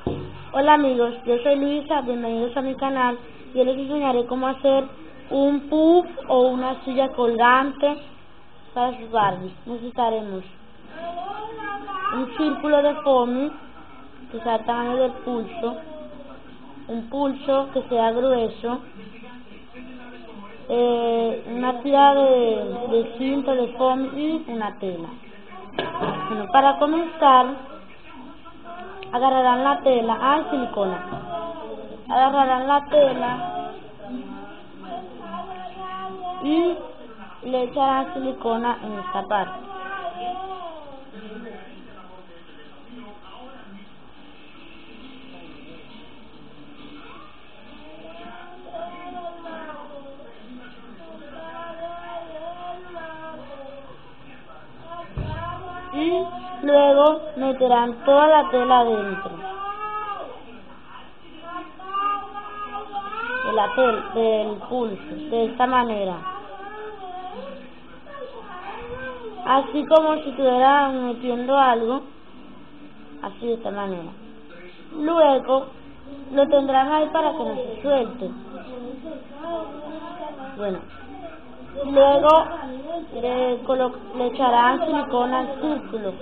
Hola amigos, yo soy Luisa, bienvenidos a mi canal. Yo les enseñaré cómo hacer un puff o una silla colgante para sus Barbies. Necesitaremos un círculo de foamy que sea el tamaño del pulso, un pulso que sea grueso, una tira de cinta de foamy y una tela. Bueno, para comenzar, agarrarán la tela, silicona. Agarrarán la tela y le echarán silicona en esta parte. Y luego meterán toda la tela dentro de la del pulso, de esta manera, así como si estuvieran metiendo algo, así de esta manera. Luego lo tendrán ahí para que no se suelte. Bueno, luego le echarán silicona al círculo.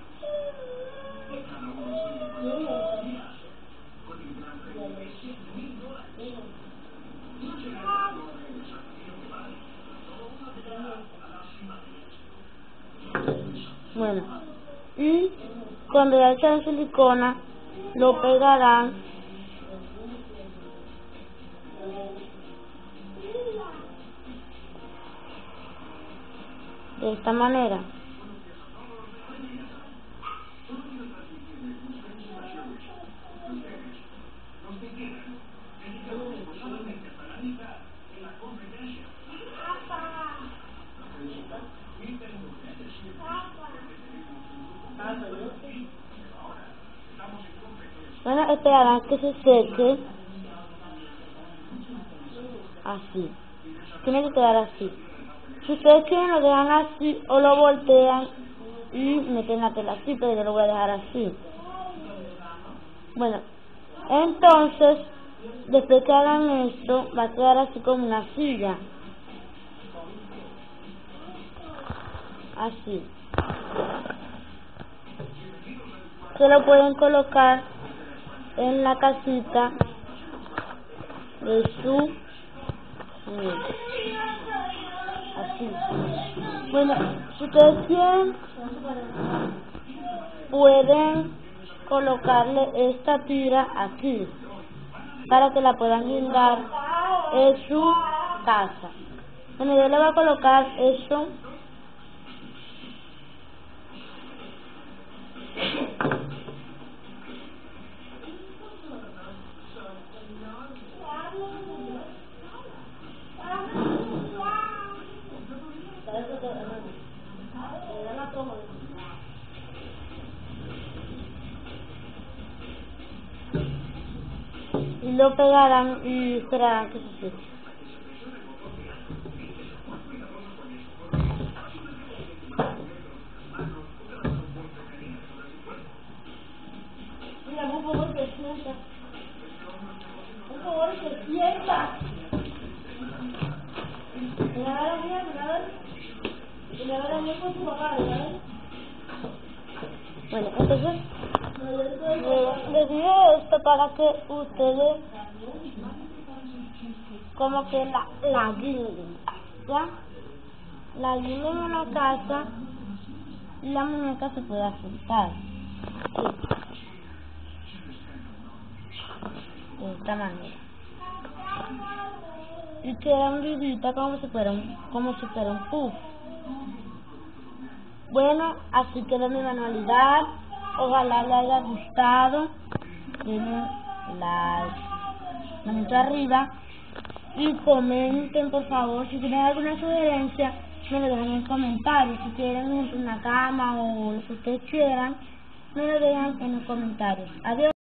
Bueno, y cuando ya echen silicona, lo pegarán de esta manera. Bueno, esperarán que se seque, así. Tiene que quedar así. Si ustedes quieren lo dejan así o lo voltean y meten la tela así, pero yo lo voy a dejar así. Bueno, entonces, después que hagan esto, va a quedar así como una silla. Así. Se lo pueden colocar en la casita de su así. Bueno, si ustedes quieren, pueden colocarle esta tira aquí para que la puedan guindar en su casa. Bueno, yo le voy a colocar esto y lo pegarán y esperarán que se seque. Mira, por favor, que sienta. Por favor, que sienta. Bueno, entonces les digo esto para que ustedes como que la guinden, ¿ya? La guinden en la casa y la muñeca se pueda soltar. De esta manera. Y queda hundidita como si fuera un puff. Bueno, así quedó mi manualidad. Ojalá le haya gustado. Denle like, manito arriba y comenten, por favor. Si tienen alguna sugerencia, me lo dejan en comentarios. Si quieren una cama o lo que ustedes quieran, me lo dejan en los comentarios. Adiós.